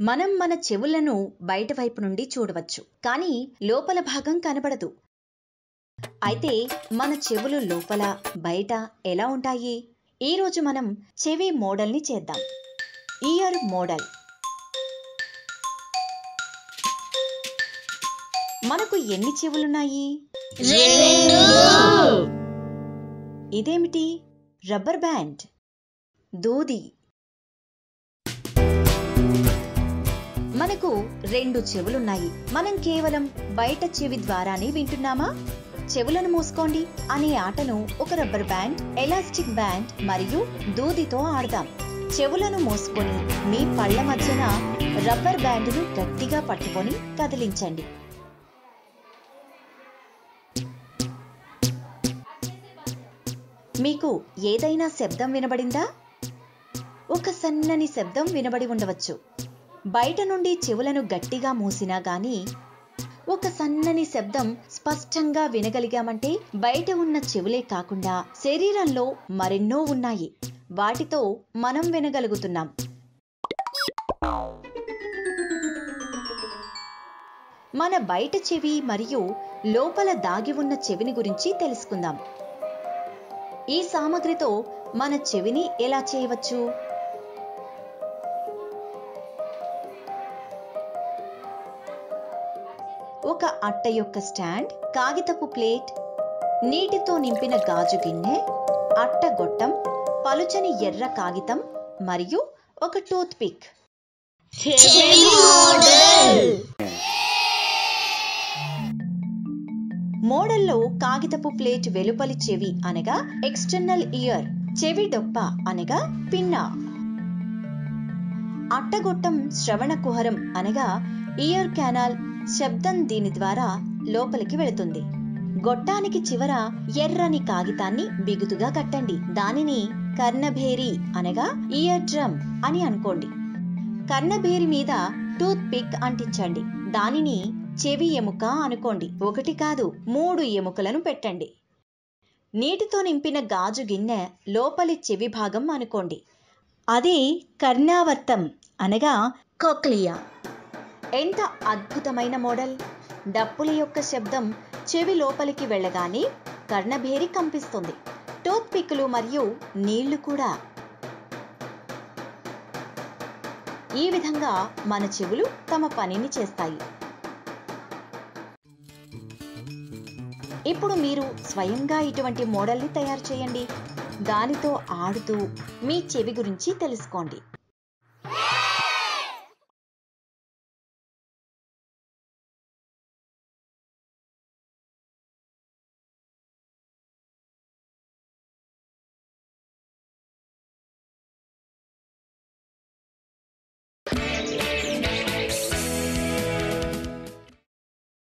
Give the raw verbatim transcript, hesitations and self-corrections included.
మనం మన చెవులను బయట వైపు నుండి చూడవచ్చు, కానీ లోపల భాగం కనబడదు. అయితే మన చెవులు లోపల బయట ఎలా ఉంటాయి? ఈరోజు మనం చెవి మోడల్ని చేద్దాం. Ear model. మనకు ఎన్ని చెవులున్నాయి? రెండు. ఇదేమిటి? రబ్బర్ బ్యాండ్, దూది. మనకు రెండు చెవులున్నాయి. మనం కేవలం బయట చెవి ద్వారానే వింటున్నామా? చెవులను మూసుకోండి అనే ఆటను ఒక రబ్బర్ బ్యాండ్, ఎలాస్టిక్ బ్యాండ్ మరియు దూదితో ఆడదాం. చెవులను మూసుకొని మీ పళ్ళ మధ్యన రబ్బర్ బ్యాండ్ను గట్టిగా పట్టుకొని కదిలించండి. మీకు ఏదైనా శబ్దం వినబడిందా? ఒక సన్నని శబ్దం వినబడి ఉండవచ్చు. బయట నుండి చెవులను గట్టిగా మూసినా గాని ఒక సన్నని శబ్దం స్పష్టంగా వినగలిగామంటే బయట ఉన్న చెవులే కాకుండా శరీరంలో మరెన్నో ఉన్నాయి. వాటితో మనం వినగలుగుతున్నాం. మన బయట చెవి మరియు లోపల దాగి ఉన్న చెవిని గురించి తెలుసుకుందాం. ఈ సామగ్రితో మన చెవిని ఎలా చేయవచ్చు? ఒక అట్ట యొక్క స్టాండ్, కాగితపు ప్లేట్, నీటితో నింపిన గాజు గిన్నె, అట్ట గొట్టం, పలుచని ఎర్ర కాగితం మరియు ఒక టూత్ పిక్. మోడల్లో కాగితపు ప్లేట్ వెలుపలి చెవి అనగా ఎక్స్టర్నల్ ఇయర్, చెవి డొప్ప అనగా పిన్నా. అట్టగొట్టం శ్రవణ కుహరం అనగా ఇయర్ కెనాల్, శబ్దం దీని ద్వారా లోపలికి వెళుతుంది. గొట్టానికి చివర ఎర్రని కాగితాన్ని బిగుతుగా కట్టండి. దానిని కర్ణభేరి అనగా ఇయర్ డ్రమ్ అని అనుకోండి. కర్ణభేరి మీద టూత్ పిక్ అంటించండి. దానిని చెవి ఎముక అనుకోండి. ఒకటి కాదు, మూడు ఎముకలను పెట్టండి. నీటితో నింపిన గాజు గిన్నె లోపలి చెవి భాగం అనుకోండి. అదే కర్ణావర్తం అనగా కోక్లియా. ఎంత అద్భుతమైన మోడల్! డప్పుల యొక్క శబ్దం చెవి లోపలికి వెళ్ళగానే కర్ణభేరి కంపిస్తుంది. టూత్ పిక్లు మరియు నీళ్లు కూడా. ఈ విధంగా మన చెవులు తమ పనిని చేస్తాయి. ఇప్పుడు మీరు స్వయంగా ఇటువంటి మోడల్ని తయారు చేయండి. దానితో ఆడుతూ మీ చెవి గురించి తెలుసుకోండి.